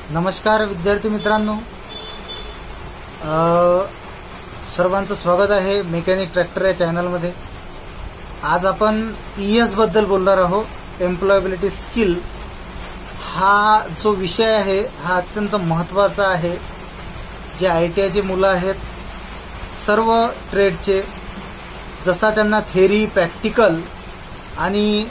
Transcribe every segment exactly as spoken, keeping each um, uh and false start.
नमस्कार विद्यार्थी मित्रांनो, सर्वांचं स्वागत आहे मेकॅनिक ट्रॅक्टर या चॅनलमध्ये। आज आपण ईएस बद्दल बोलणार आहोत। एम्प्लॉयबिलिटी स्किल हा जो विषय आहे हा अत्यंत महत्त्वाचा आहे। जे आयटीआयचे मुलं आहेत, सर्व ट्रेडचे, जसा त्यांना थेरी, प्रॅक्टिकल आणि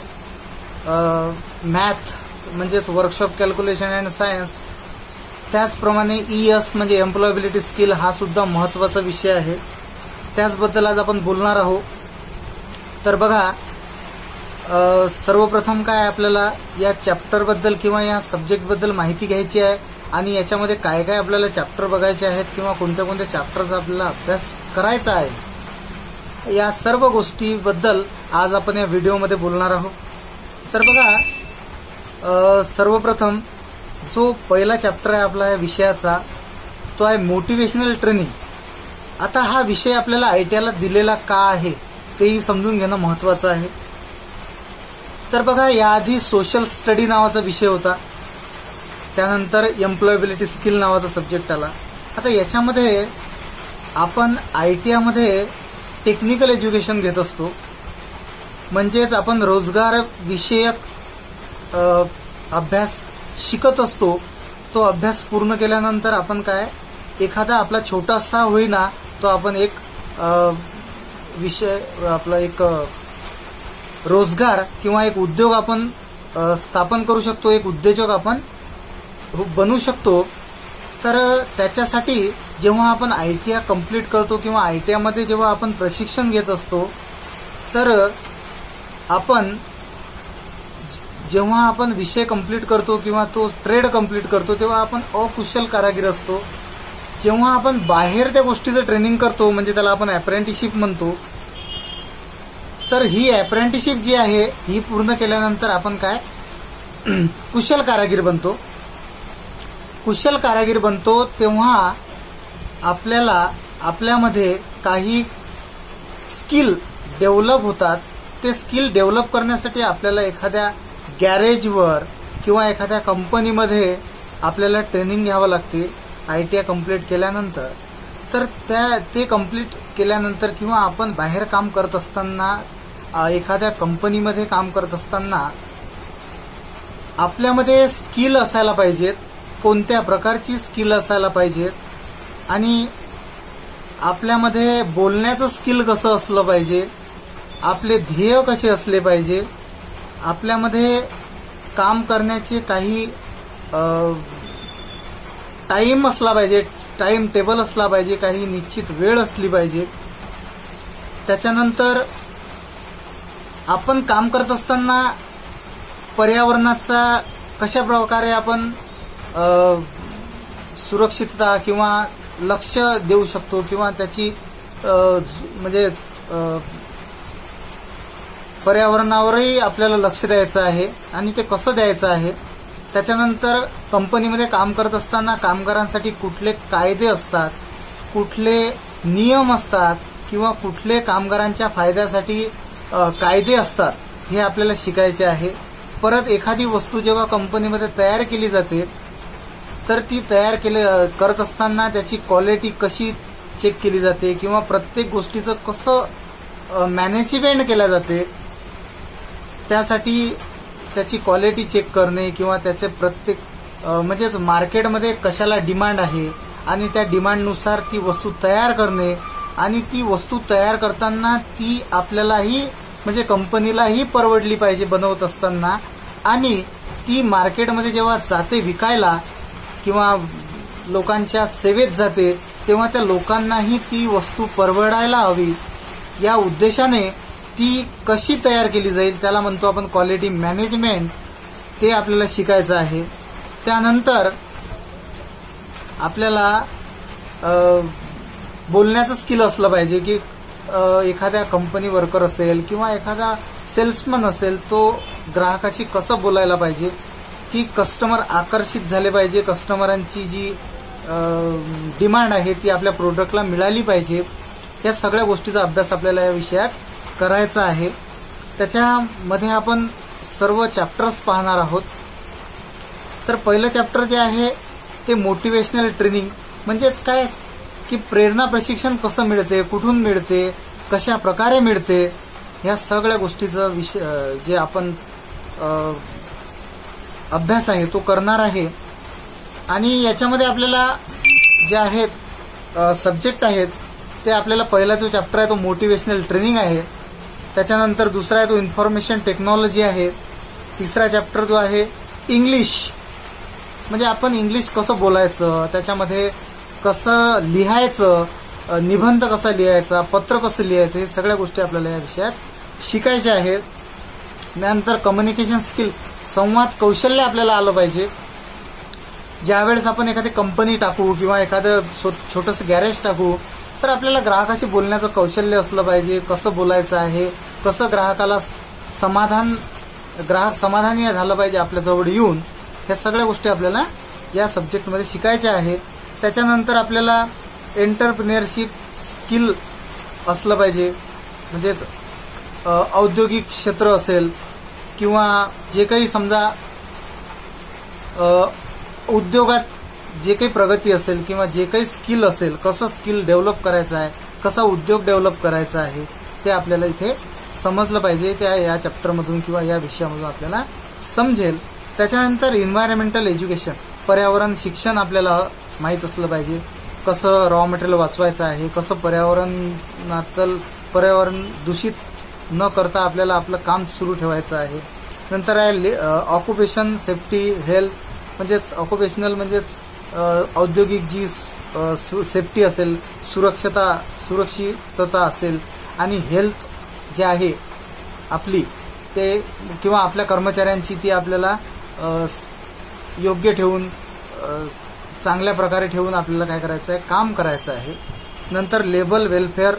मॅथ म्हणजेच वर्कशॉप कॅल्क्युलेशन अँड सायन्स, त्याचप्रमाणे ईएस म्हणजे एम्प्लॉयबिलिटी स्किल हा सुद्धा महत्त्वाचा विषय आहे। त्याचबद्दल आज आपण बोलणार आहोत। तर बघा, सर्वप्रथम काय आपल्याला या चॅप्टरबद्दल किंवा या सब्जेक्टबद्दल माहिती घ्यायची आहे आणि याच्यामध्ये काय काय आपल्याला चॅप्टर बघायचे आहेत किंवा कोणत्या कोणत्या चॅप्टरचा आपल्याला अभ्यास करायचा आहे, या सर्व गोष्टीबद्दल आज आपण या व्हिडिओमध्ये बोलणार आहोत। तर बघा, सर्वप्रथम जो पहिला चॅप्टर आहे आपला या विषयाचा, तो आहे मोटिवेशनल ट्रेनिंग। आता हा विषय आपल्याला आयटीआयला दिलेला का आहे तेही समजून घेणं महत्त्वाचं आहे। तर बघा, याआधी सोशल स्टडी नावाचा विषय होता, त्यानंतर एम्प्लॉयबिलिटी स्किल नावाचा सब्जेक्ट आला। आता याच्यामध्ये आपण आयटीआयमध्ये टेक्निकल एज्युकेशन घेत असतो, म्हणजेच आपण रोजगार विषयक अभ्यास शिकत असतो। तो अभ्यास पूर्ण केल्यानंतर आपण काय, एखादा आपला छोटासा होईना तो आपण एक विषय आपला एक रोजगार किंवा एक उद्योग आपण स्थापन करू शकतो, एक उद्योजक आपण बनू शकतो। तर त्याच्यासाठी जेव्हा आपण आयटीआय कंप्लीट करतो किंवा आयटीआयमध्ये जेव्हा आपण प्रशिक्षण घेत असतो, तर आपण जेव्हा आपण विषय कंप्लीट करतो किंवा तो ट्रेड कंप्लीट करतो, तेव्हा आपण अकुशल कारागीर असतो। जेव्हा आपण बाहेर त्या गोष्टीचं ट्रेनिंग करतो, म्हणजे त्याला आपण अप्रेंटिसशिप म्हणतो, तर ही अप्रेंटिसशिप जी आहे ही पूर्ण केल्यानंतर आपण काय, कुशल कारागीर बनतो। कुशल कारागीर बनतो तेव्हा आपल्याला आपल्यामध्ये काही स्किल डेव्हलप होतात। ते स्किल डेव्हलप करण्यासाठी आपल्याला एखाद्या गॅरेजवर किंवा एखाद्या कंपनीमध्ये आपल्याला ट्रेनिंग घ्यावं लागते आयटीआय कंप्लीट केल्यानंतर। तर त्या ते कंप्लीट केल्यानंतर किंवा आपण बाहेर काम करत असताना, एखाद्या कंपनीमध्ये काम करत असताना आपल्यामध्ये स्किल असायला पाहिजेत, कोणत्या प्रकारची स्किल असायला पाहिजेत, आणि आपल्यामध्ये बोलण्याचं स्किल कसं असलं पाहिजे, आपले ध्येय कसे असले पाहिजे, आपल्यामध्ये काम करण्याचे काही टाइम असला पाहिजे, टाइम टेबल असला पाहिजे, काही निश्चित वेळ असली पाहिजे। त्याच्यानंतर आपण काम करत असताना पर्यावरणाचा कशा प्रकारे आपण सुरक्षितता किंवा लक्ष देऊ शकतो किंवा त्याची म्हणजे पर्यावरणावरही आपल्याला लक्ष द्यायचं आहे आणि ते कसं द्यायचं आहे। त्याच्यानंतर कंपनीमध्ये काम करत असताना कामगारांसाठी कुठले कायदे असतात, कुठले नियम असतात किंवा कुठले कामगारांच्या फायद्यासाठी कायदे असतात, हे आपल्याला शिकायचे आहे। परत एखादी वस्तू जेव्हा कंपनीमध्ये तयार केली जाते, तर ती तयार केले करत असताना त्याची क्वालिटी कशी चेक केली जाते किंवा प्रत्येक गोष्टीचं कसं मॅनेजमेंट केलं जाते, त्यासाठी त्याची क्वालिटी चेक करणे किंवा त्याचे प्रत्येक म्हणजेच मार्केटमध्ये कशाला डिमांड आहे आणि त्या डिमांडनुसार ती वस्तू तयार करणे, आणि ती वस्तू तयार करताना ती आपल्यालाही म्हणजे कंपनीलाही परवडली पाहिजे बनवत असताना, आणि ती मार्केटमध्ये जेव्हा जाते विकायला किंवा लोकांच्या सेवेत जाते, तेव्हा त्या लोकांनाही ती वस्तू परवडायला हवी, या उद्देशाने ती कशी तयार केली जाईल, त्याला म्हणतो आपण क्वालिटी मॅनेजमेंट। ते आपल्याला शिकायचं आहे। त्यानंतर आपल्याला बोलण्याचं स्किल असलं पाहिजे की एखाद्या कंपनी वर्कर असेल किंवा एखादा सेल्समन असेल, तो ग्राहकाशी कसं बोलायला पाहिजे, की कस्टमर आकर्षित झाले पाहिजे, कस्टमरांची जी डिमांड आहे ती आपल्या प्रोडक्टला मिळाली पाहिजे। या सगळ्या गोष्टीचा अभ्यास आपल्याला या विषयात करायचा आहे। त्याच्यामध्ये आपण सर्व चॅप्टर्स पाहणार आहोत। तर पहिलं चॅप्टर जे आहे ते मोटिवेशनल ट्रेनिंग म्हणजेच काय की प्रेरणा प्रशिक्षण कसं मिळते, कुठून मिळते, कशा प्रकारे मिळते, ह्या सगळ्या गोष्टीचं विषय जे आपण अभ्यास आहे तो करणार आहे. आणि याच्यामध्ये आपल्याला जे आहेत सब्जेक्ट आहेत ते आपल्याला पहिला जो चॅप्टर आहे तो मोटिवेशनल ट्रेनिंग आहे. त्याच्यानंतर दुसरा आहे तो इन्फॉर्मेशन टेक्नॉलॉजी आहे. तिसरा चॅप्टर जो आहे इंग्लिश, म्हणजे आपण इंग्लिश कसं बोलायचं, त्याच्यामध्ये कसं लिहायचं, निबंध कसा लिहायचा, पत्र कसं लिहायचं, हे सगळ्या गोष्टी आपल्याला या विषयात शिकायच्या आहेत. नंतर कम्युनिकेशन स्किल, संवाद कौशल्य आपल्याला आलं पाहिजे. ज्यावेळेस आपण एखादी कंपनी टाकू किंवा एखादं छोटंसं गॅरेज टाकू तर आपल्याला ग्राहकाशी बोलण्याचं कौशल्य असलं पाहिजे. कसं बोलायचं आहे, कसं ग्राहकाला समाधान ग्राहक समाधानी झालं पाहिजे आपल्याजवळ येऊन, ह्या सगळ्या गोष्टी आपल्याला या सब्जेक्टमध्ये शिकायच्या आहेत. त्याच्यानंतर आपल्याला एंटरप्रिनियरशिप स्किल असलं पाहिजे, म्हणजेच औद्योगिक क्षेत्र असेल किंवा जे काही समजा उद्योगात जे काही प्रगती असेल किंवा जे काही स्किल असेल, कसं स्किल डेव्हलप करायचं आहे, कसा उद्योग डेव्हलप करायचा आहे, ते आपल्याला इथे समजलं पाहिजे. त्या या चॅप्टरमधून किंवा या विषयामधून आपल्याला समजेल. त्याच्यानंतर एन्व्हायरमेंटल एज्युकेशन, पर्यावरण शिक्षण आपल्याला माहीत असलं पाहिजे. कसं रॉ मटेरियल वाचवायचं आहे, कसं पर्यावरणातलं पर्यावरण दूषित न करता आपल्याला आपलं काम सुरू ठेवायचं आहे. नंतर आहे ऑक्युपेशन सेफ्टी हेल्थ, म्हणजेच ऑक्युपेशनल म्हणजेच औद्योगिक जी सेफ्टी असेल, सुरक्षता सुरक्षितता असेल, आणि हेल्थ जे आहे आपली ते किंवा आपल्या कर्मचाऱ्यांची ती आपल्याला योग्य ठेवून चांगल्या प्रकारे ठेवून आपल्याला काय करायचं आहे, काम करायचं आहे. नंतर लेबर वेलफेअर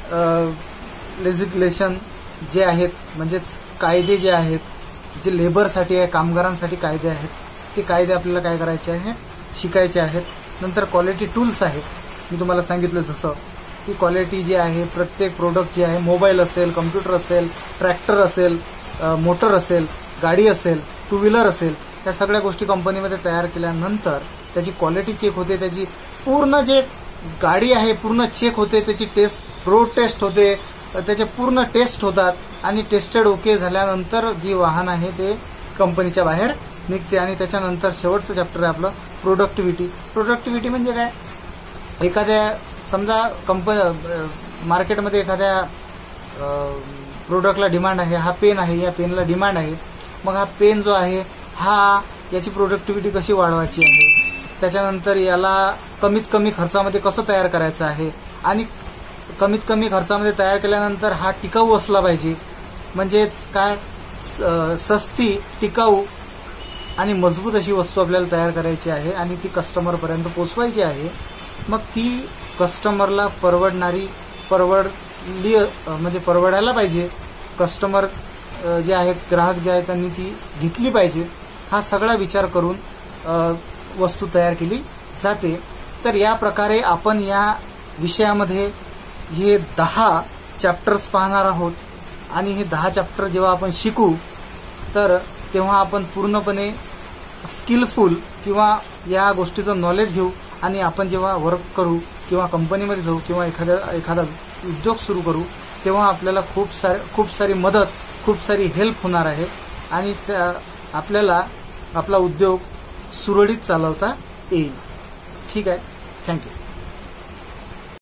लेजिस्लेशन जे आहेत, म्हणजेच कायदे जे आहेत, जे लेबरसाठी आहे, कामगारांसाठी कायदे आहेत, ते कायदे आपल्याला काय करायचे आहे, शिकायचे आहेत. नंतर क्वालिटी टूल्स आहेत. मी तुम्हाला सांगितलं जसं की क्वालिटी जी आहे, प्रत्येक प्रोडक्ट जे आहे, मोबाईल असेल, कम्प्युटर असेल, ट्रॅक्टर असेल, मोटर असेल, गाडी असेल, टू व्हीलर असेल, त्या सगळ्या गोष्टी कंपनीमध्ये तयार केल्यानंतर त्याची क्वालिटी चेक होते, त्याची पूर्ण जे गाडी आहे पूर्ण चेक होते, त्याची टेस्ट रोड टेस्ट होते, त्याचे पूर्ण टेस्ट होतात आणि टेस्टेड ओके झाल्यानंतर जी वाहन आहे ते कंपनीच्या बाहेर निघते. आणि त्याच्यानंतर शेवटचं चॅप्टर आहे आपलं प्रोडक्टिव्हिटी. प्रोडक्टिव्हिटी म्हणजे काय, एखाद्या समजा कंपनी मार्केटमध्ये एखाद्या प्रोडक्टला डिमांड आहे, हा पेन आहे, या पेनला डिमांड आहे, मग हा पेन जो आहे हा याची प्रोडक्टिव्हिटी कशी वाढवायची आहे, त्याच्यानंतर याला कमीत कमी खर्चामध्ये कसं तयार करायचं आहे, आणि कमीत कमी खर्चामध्ये तयार केल्यानंतर हा टिकाऊ असला पाहिजे. म्हणजेच काय, सस्ती, टिकाऊ आणि मजबूत अशी वस्तू आपल्याला तयार करायची आहे आणि ती कस्टमरपर्यंत पोचवायची आहे. मग ती कस्टमरला परवडणारी परवडली म्हणजे परवडायला पाहिजे. कस्टमर जे आहेत, ग्राहक जे आहेत, त्यांनी ती घेतली पाहिजे. हा सगळा विचार करून वस्तू तयार केली जाते. तर या प्रकारे आपण या विषयामध्ये हे दहा चॅप्टर्स पाहणार आहोत आणि हे दहा चॅप्टर जेव्हा आपण शिकू तर तेव्हा आपण पूर्णपणे स्किलफुल किंवा या गोष्टीचं नॉलेज घेऊ आणि आपण जेव्हा वर्क करू किंवा कंपनीमध्ये जाऊ किंवा एखाद्या एखादा उद्योग सुरू करू तेव्हा आपल्याला खूप सारे खूप सारी मदत, खूप सारी हेल्प होणार आहे आणि त्या आपल्याला आपला उद्योग सुरळीत चालवता येईल. ठीक आहे, थँक्यू.